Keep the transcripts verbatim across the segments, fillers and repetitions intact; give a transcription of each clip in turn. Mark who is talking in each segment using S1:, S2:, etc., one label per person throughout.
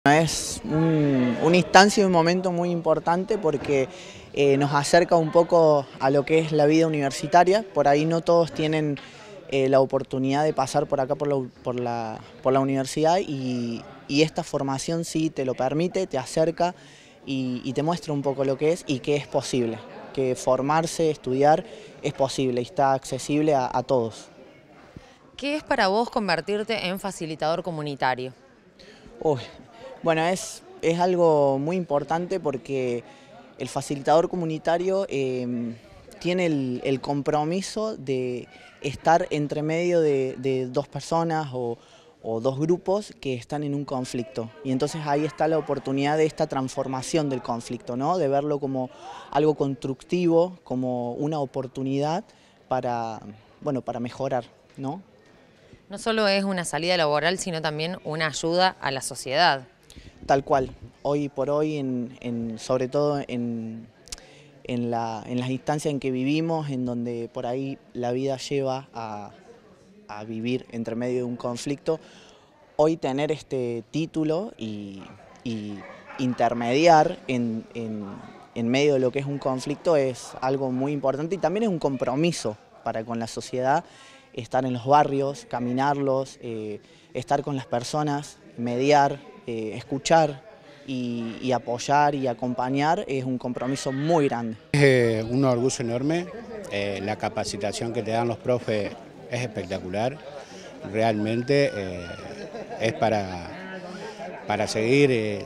S1: Es un, una instancia y un momento muy importante porque eh, nos acerca un poco a lo que es la vida universitaria. Por ahí no todos tienen eh, la oportunidad de pasar por acá por la, por la, por la universidad y, y esta formación sí te lo permite, te acerca y, y te muestra un poco lo que es y que es posible, que formarse, estudiar es posible y está accesible a, a todos.
S2: ¿Qué es para vos convertirte en facilitador comunitario?
S1: Uy, bueno, es, es algo muy importante porque el facilitador comunitario eh, tiene el, el compromiso de estar entre medio de, de dos personas o, o dos grupos que están en un conflicto. Y entonces ahí está la oportunidad de esta transformación del conflicto, ¿no? De verlo como algo constructivo, como una oportunidad para, bueno, para mejorar, ¿no?
S2: No solo es una salida laboral, sino también una ayuda a la sociedad.
S1: Tal cual, hoy por hoy, en, en, sobre todo en, en, la, en las instancias en que vivimos, en donde por ahí la vida lleva a, a vivir entre medio de un conflicto, hoy tener este título y, y intermediar en, en, en medio de lo que es un conflicto es algo muy importante y también es un compromiso para con la sociedad, estar en los barrios, caminarlos, eh, estar con las personas, mediar, eh, escuchar y, y apoyar y acompañar es un compromiso muy grande.
S3: Es eh, un orgullo enorme, eh, la capacitación que te dan los profes es espectacular, realmente eh, es para, para seguir eh,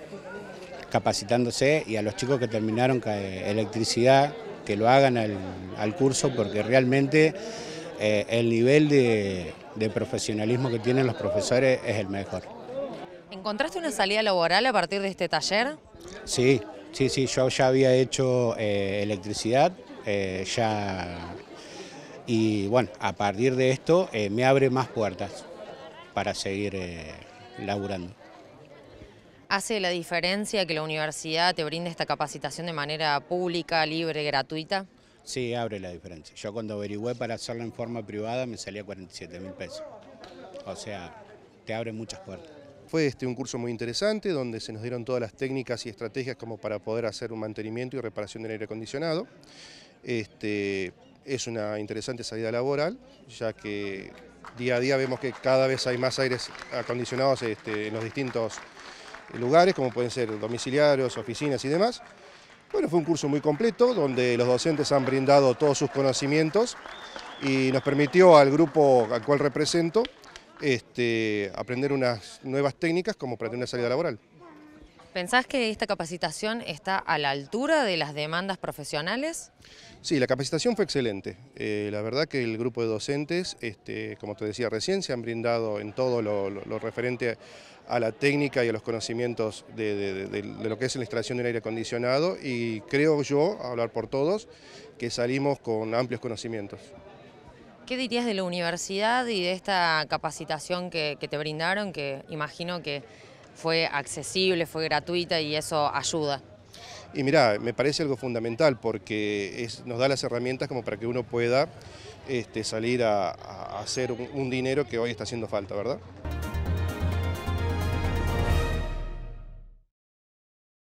S3: capacitándose, y a los chicos que terminaron eh, electricidad, que lo hagan al, al curso, porque realmente eh, el nivel de, de profesionalismo que tienen los profesores es el mejor.
S2: ¿Encontraste una salida laboral a partir de este taller?
S3: Sí, sí, sí, yo ya había hecho eh, electricidad, eh, ya, y bueno, a partir de esto eh, me abre más puertas para seguir eh, laburando.
S2: ¿Hace la diferencia que la universidad te brinde esta capacitación de manera pública, libre, gratuita?
S3: Sí, abre la diferencia. Yo cuando averigüé para hacerlo en forma privada me salía cuarenta y siete mil pesos. O sea, te abre muchas puertas.
S4: Fue este, un curso muy interesante donde se nos dieron todas las técnicas y estrategias como para poder hacer un mantenimiento y reparación del aire acondicionado. Este, es una interesante salida laboral, ya que día a día vemos que cada vez hay más aires acondicionados este, en los distintos lugares, como pueden ser domiciliarios, oficinas y demás. Bueno, fue un curso muy completo donde los docentes han brindado todos sus conocimientos y nos permitió al grupo al cual represento Este, aprender unas nuevas técnicas como para tener una salida laboral.
S2: ¿Pensás que esta capacitación está a la altura de las demandas profesionales?
S4: Sí, la capacitación fue excelente. Eh, la verdad que el grupo de docentes, este, como te decía recién, se han brindado en todo lo, lo, lo referente a la técnica y a los conocimientos de, de, de, de lo que es la instalación de un aire acondicionado, y creo yo, a hablar por todos, que salimos con amplios conocimientos.
S2: ¿Qué dirías de la universidad y de esta capacitación que, que te brindaron, que imagino que fue accesible, fue gratuita y eso ayuda?
S4: Y mirá, me parece algo fundamental porque es, nos da las herramientas como para que uno pueda este, salir a, a hacer un, un dinero que hoy está haciendo falta, ¿verdad?